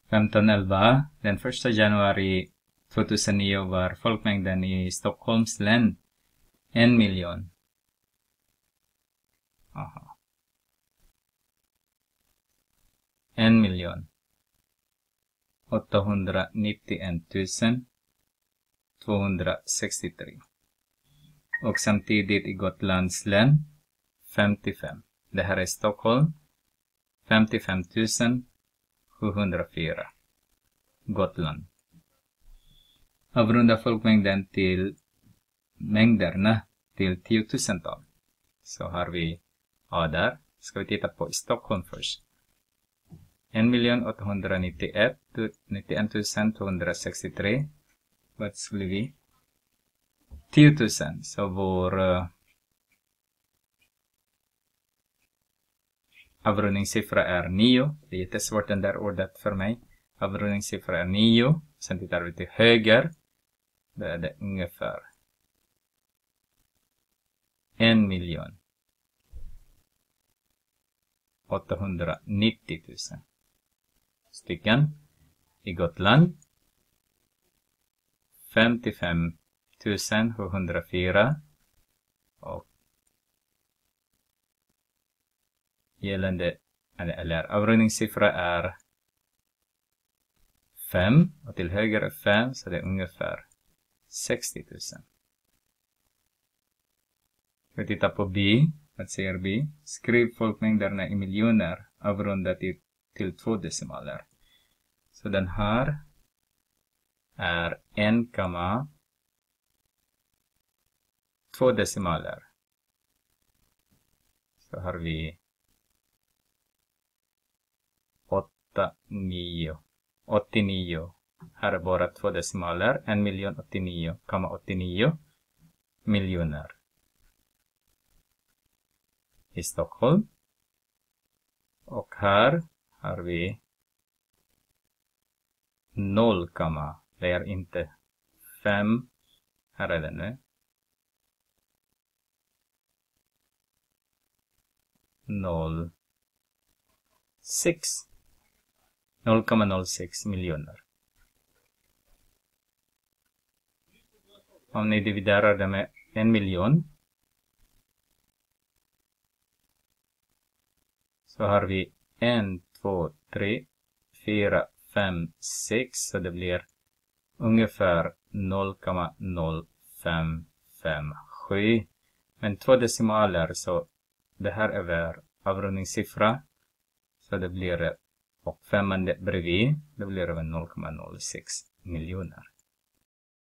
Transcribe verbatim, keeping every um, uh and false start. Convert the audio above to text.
femton elva. Den första januari tjugohundranio var folkmängden i Stockholms län en miljon. Aha. En miljon. åttahundranittioett tusen tvåhundrasextiotre. Och samtidigt i Gotlands län femtiofem. Det här är Stockholm. femtiofem tusen sjuhundrafyra. Gotland. Avrunda folkmängden till mängderna till tiotusental. Så har vi A där. Ska vi titta på i Stockholm först. en miljon åttahundranittioett tusen tvåhundrasextiotre. Vad skulle vi? tiotusen. Så vår uh, avrundningssiffra är nio. Det är jättesvårt den där ordet för mig. Avrundningssiffra är nio. Sen tittar vi till höger. Då är det ungefär en miljon åttahundranittio tusen stycken i Gotland. femtiofem tusen sjuhundrafyra och gällande eller, eller avrundningssiffra är fem och till höger är fem, så det är ungefär sextio tusen. Vi tittar på B. Vad säger B? Skriv folkmängderna i miljoner avrunda till, till två decimaler. Så den här är en komma två decimaler. Så har vi åtta, nio, åttionio. Här är bara två decimaler. en miljon åttionio komma åttionio miljoner. I Stockholm. Och här har vi noll, det är inte fem. Här är det nu. noll, sex. noll komma noll sex miljoner. Om ni dividerar det med en miljon. Så har vi en, två, tre, fyra, fem, sex. Så det blir ungefär noll komma noll fem fem sju. Men två decimaler, så det här är vår avrundningssiffra. Så det blir, och femman bredvid, det blir över noll komma noll sex miljoner.